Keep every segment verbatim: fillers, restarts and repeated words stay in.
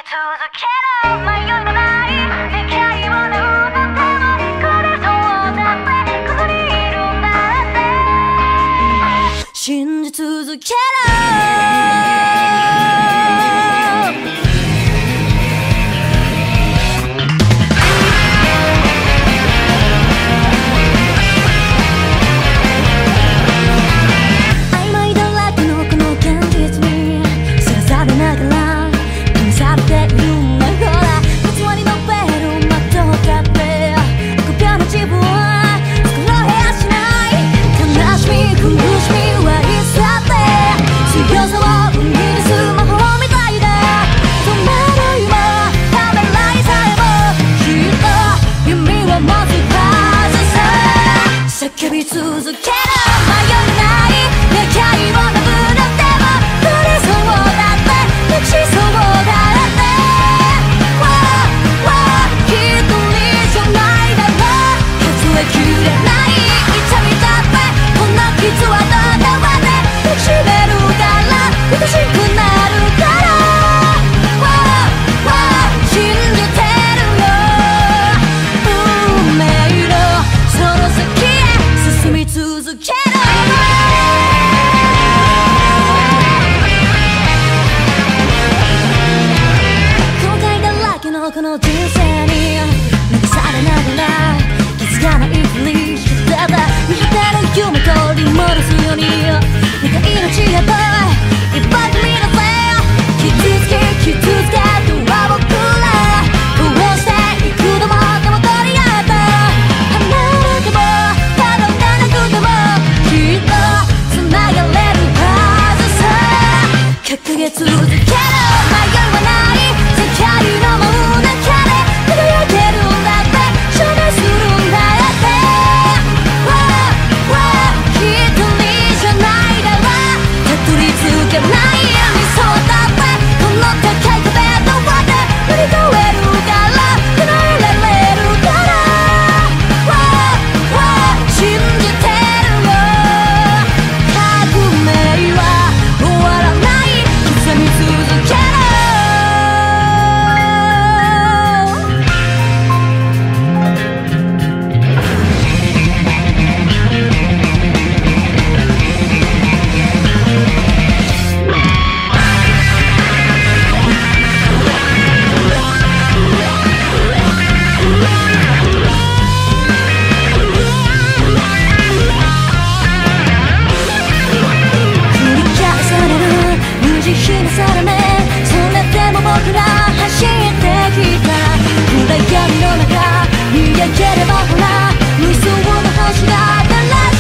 ける迷いのない願いを何度でもこれそうだってここにいるんだって信じ続ける叫び続ける迷いのない願いを何度でも触れそうだってなくしそうだって一人じゃないだろう数えきれない痛みだってこんな傷はどこまで抱きしめるから愛しくなるから信じてるよ運命のその先進み続ける後悔だらけのこの人生に流されながら気づかないふりしてた見果ての夢取り戻すように願いの知恵といっぱい踏み出せ傷つけ傷つけとは僕らこうしていくのもでも取り合った離れても掲げ続ける迷いはない世界の真ん中で輝けるんだって証明するんだって一人じゃないだろたどり着けない理想だってこの高い壁とまで乗り越えるから叶えられるから信じてるよ革命は終わらない刻み続ける繰り返される無慈悲な定めそれでも僕ら走ってきた暗闇の中見上げればほら無数の星が照ら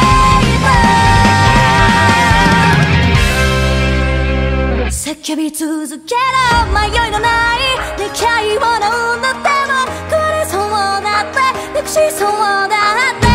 していた叫び続ける迷いのない願いを何度でもこれそうだってなくしそうだって